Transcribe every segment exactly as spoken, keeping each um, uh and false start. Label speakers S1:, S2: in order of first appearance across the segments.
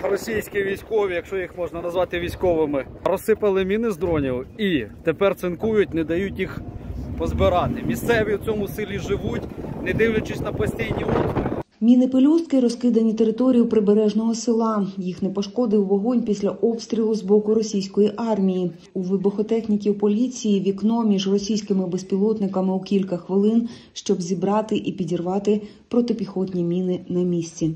S1: російські військові, якщо їх можна назвати військовими, розсипали міни з дронів і тепер цинкують, не дають їх позбирати. Місцеві в цьому селі живуть, не дивлячись на постійні обстріли.
S2: Міни-пелюстки розкидані територію прибережного села. Їх не пошкодив вогонь після обстрілу з боку російської армії. У вибухотехніків поліції вікно між російськими безпілотниками у кілька хвилин, щоб зібрати і підірвати протипіхотні міни на місці.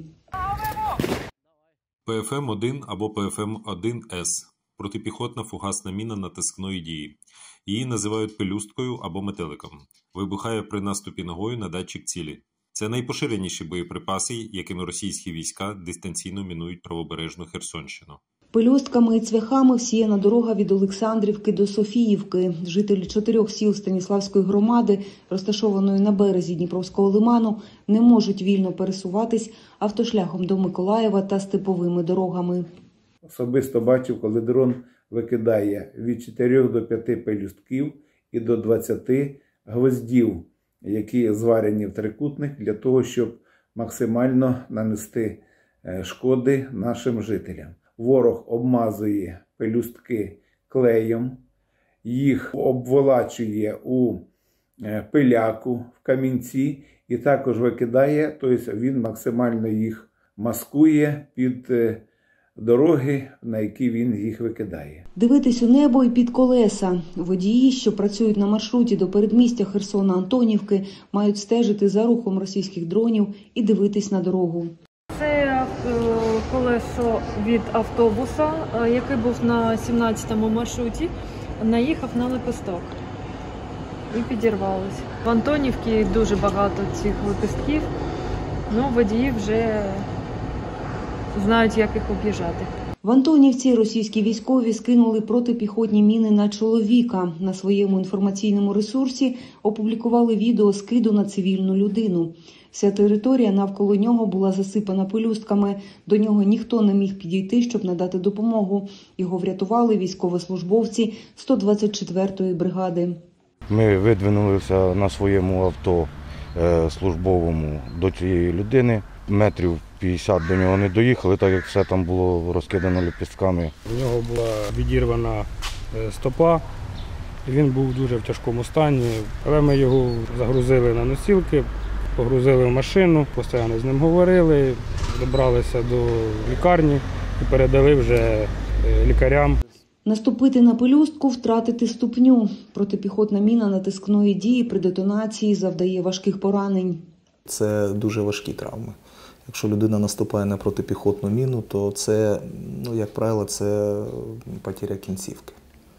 S3: Пе еф ем один або Пе еф ем один Ес – протипіхотна фугасна міна натискної дії. Її називають пелюсткою або метеликом. Вибухає при наступі ногою на датчик цілі. Це найпоширеніші боєприпаси, якими російські війська дистанційно мінують правобережну Херсонщину.
S2: Пелюстками і цвяхами всіяна дорога від Олександрівки до Софіївки. Жителі чотирьох сіл Станіславської громади, розташованої на березі Дніпровського лиману, не можуть вільно пересуватись автошляхом до Миколаєва та степовими дорогами.
S4: Особисто бачив, коли дрон викидає від чотирьох до п'яти пелюстків і до двадцяти гвоздів, які зварені в трикутник для того, щоб максимально нанести шкоди нашим жителям. Ворог обмазує пелюстки клеєм, їх обволачує у пиляку, в камінці і також викидає, тобто він максимально їх маскує під дороги, на які він їх викидає.
S2: Дивитись у небо і під колеса. Водії, що працюють на маршруті до передмістя Херсона-Антонівки, мають стежити за рухом російських дронів і дивитись на дорогу.
S5: Це колесо від автобуса, який був на сімнадцятому маршруті, наїхав на лепесток і підірвалося. В Антонівці дуже багато цих лепестків, але водії вже знають, як їх об'їжджати.
S2: В Антонівці російські військові скинули протипіхотні міни на чоловіка. На своєму інформаційному ресурсі опублікували відео скиду на цивільну людину. Вся територія навколо нього була засипана пелюстками. До нього ніхто не міг підійти, щоб надати допомогу. Його врятували військовослужбовці сто двадцять четвертої бригади.
S6: Ми видвинулися на своєму авто службовому до цієї людини. Метрів п'ятдесят до нього не доїхали, так як все там було розкидано лепестками.
S7: У нього була відірвана стопа, він був дуже в тяжкому стані. Але ми його загрузили на носілки, погрузили в машину, постійно з ним говорили, добралися до лікарні і передали вже лікарям.
S2: Наступити на пелюстку – втратити ступню. Протипіхотна міна натискної дії при детонації завдає важких поранень.
S8: Це дуже важкі травми. Якщо людина наступає на протипіхотну міну, то це, ну, як правило, це потеря кінцівки.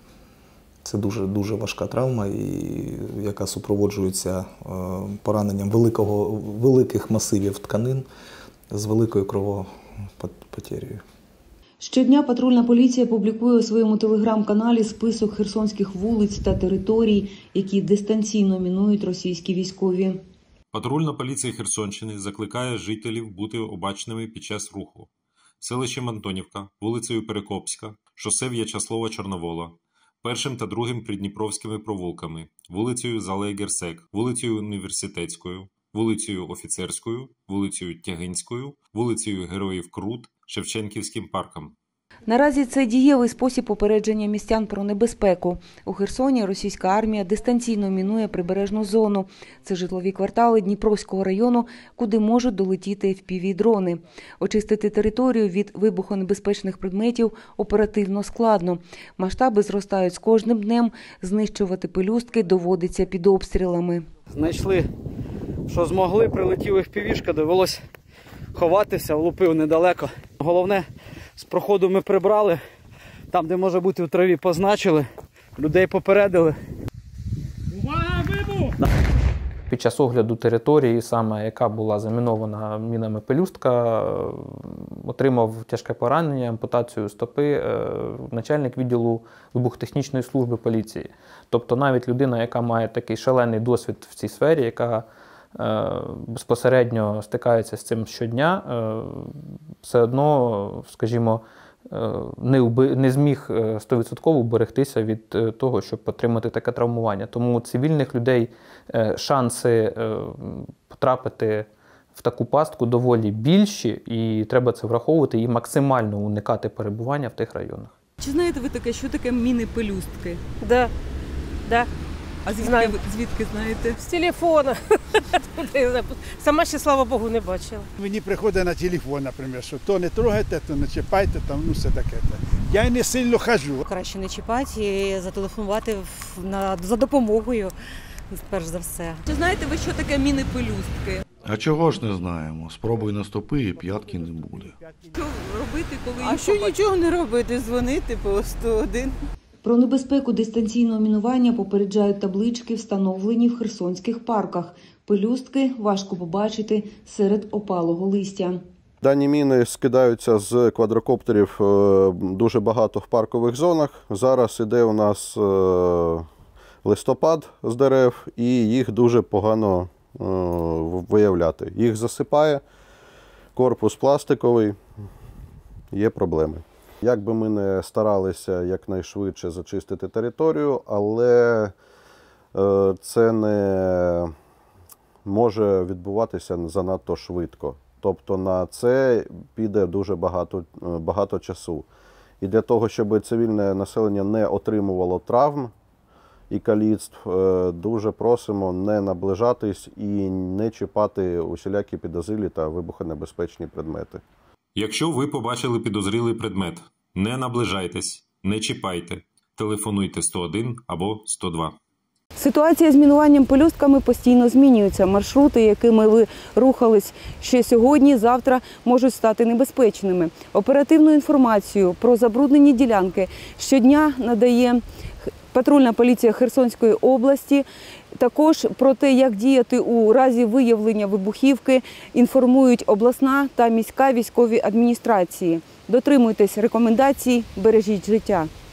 S8: Це дуже, дуже важка травма, і, яка супроводжується пораненням великого, великих масивів тканин з великою кровопотерею.
S2: Щодня патрульна поліція публікує у своєму телеграм-каналі список херсонських вулиць та територій, які дистанційно мінують російські військові.
S3: Патрульна поліція Херсонщини закликає жителів бути обачними під час руху. Селищем Антонівка, вулицею Перекопська, шосе В'ячеслава-Чорновола, першим та другим придніпровськими провулками, вулицею Залей-Герсек, вулицею Університетською, вулицею Офіцерською, вулицею Тягинською, вулицею Героїв Крут, Шевченківським парком.
S2: Наразі це дієвий спосіб попередження містян про небезпеку. У Херсоні російська армія дистанційно мінує прибережну зону. Це житлові квартали Дніпровського району, куди можуть долетіти еф пі ві-дрони. Очистити територію від вибухонебезпечних предметів оперативно складно. Масштаби зростають з кожним днем, знищувати пелюстки доводиться під обстрілами.
S1: Знайшли, що змогли, прилетіли еф пі ві-шка, довелось ховатися, влупив недалеко. Головне, з проходу ми прибрали, там, де може бути в траві, позначили, людей попередили.
S7: Увага, вибух!
S9: Під час огляду території, саме яка була замінована мінами пелюстка, отримав тяжке поранення, ампутацію стопи начальник відділу вибухотехнічної служби поліції. Тобто навіть людина, яка має такий шалений досвід в цій сфері, яка безпосередньо стикається з цим щодня, все одно, скажімо, не, уби, не зміг сто відсотків уберегтися від того, щоб отримати таке травмування. Тому у цивільних людей шанси потрапити в таку пастку доволі більші, і треба це враховувати і максимально уникати перебування в тих районах.
S10: Чи знаєте ви таке, що таке міни-пелюстки?
S11: Да, да.
S10: А звідки,
S11: Знаю.
S10: ви- звідки знаєте?
S11: З телефона. Сама ще, слава Богу, не бачила.
S12: Мені приходить на телефон, наприклад, що то не трогайте, то не чіпайте, там, ну все таке. Я й не сильно хожу.
S13: Краще не чіпати і зателефонувати в- на, за допомогою, перш за все.
S10: Чи знаєте ви, що таке міни-пелюстки?
S14: А чого ж не знаємо? Спробуй наступи і п'ятки не буде.
S10: Що робити, коли
S15: А
S10: їх
S15: що
S10: побачите?
S15: нічого не робити, дзвонити по сто один.
S2: Про небезпеку дистанційного мінування попереджають таблички, встановлені в херсонських парках. Пелюстки важко побачити серед опалого листя.
S16: Дані міни скидаються з квадрокоптерів е, дуже багато в паркових зонах. Зараз іде у нас е, листопад з дерев і їх дуже погано е, виявляти. Їх засипає, корпус пластиковий, є проблеми. Як би ми не старалися якнайшвидше зачистити територію, але е, це не може відбуватися занадто швидко. Тобто на це піде дуже багато, багато часу. І для того, щоб цивільне населення не отримувало травм і каліцтв, дуже просимо не наближатись і не чіпати усілякі підозрілі та вибухонебезпечні предмети.
S3: Якщо ви побачили підозрілий предмет, не наближайтесь, не чіпайте, телефонуйте сто один або сто два.
S17: Ситуація з мінуванням пелюстками постійно змінюється. Маршрути, якими ви рухались ще сьогодні, завтра можуть стати небезпечними. Оперативну інформацію про забруднені ділянки щодня надає патрульна поліція Херсонської області. Також про те, як діяти у разі виявлення вибухівки, інформують обласна та міська військові адміністрації. Дотримуйтесь рекомендацій, бережіть життя.